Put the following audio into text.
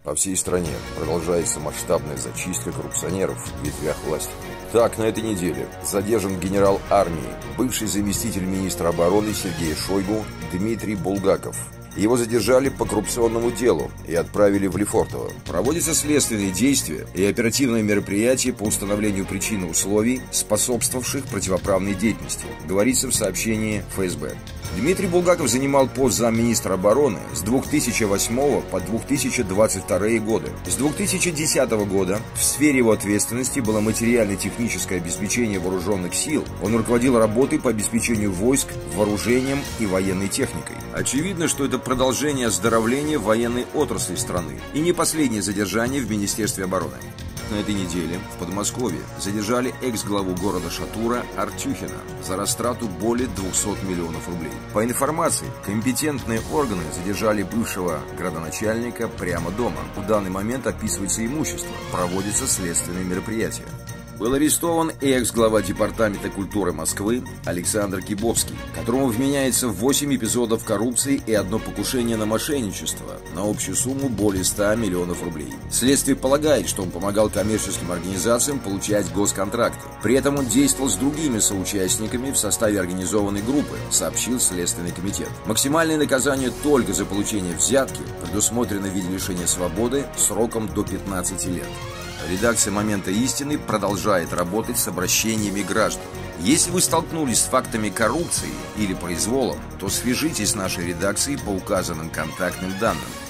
По всей стране продолжается масштабная зачистка коррупционеров в ветвях власти. Так, на этой неделе задержан генерал армии, бывший заместитель министра обороны Сергея Шойгу Дмитрий Булгаков. Его задержали по коррупционному делу и отправили в Лефортово. Проводятся следственные действия и оперативные мероприятия по установлению причин и условий, способствовавших противоправной деятельности, говорится в сообщении ФСБ. Дмитрий Булгаков занимал пост замминистра обороны с 2008 по 2022 годы. С 2010 года в сфере его ответственности было материально-техническое обеспечение вооруженных сил. Он руководил работой по обеспечению войск, вооружением и военной техникой. Очевидно, что это продолжение оздоровления военной отрасли страны и не последнее задержание в Министерстве обороны. На этой неделе в Подмосковье задержали экс-главу города Шатура Артюхина за растрату более 200 миллионов рублей. По информации, компетентные органы задержали бывшего градоначальника прямо дома. В данный момент описывается имущество, проводятся следственные мероприятия. Был арестован и экс-глава Департамента культуры Москвы Александр Кибовский, которому вменяется 8 эпизодов коррупции и 1 покушение на мошенничество на общую сумму более 100 миллионов рублей. Следствие полагает, что он помогал коммерческим организациям получать госконтракты. При этом он действовал с другими соучастниками в составе организованной группы, сообщил Следственный комитет. Максимальное наказание только за получение взятки предусмотрено в виде лишения свободы сроком до 15 лет. Редакция «Момента истины» продолжает работать с обращениями граждан. Если вы столкнулись с фактами коррупции или произволом, то свяжитесь с нашей редакцией по указанным контактным данным.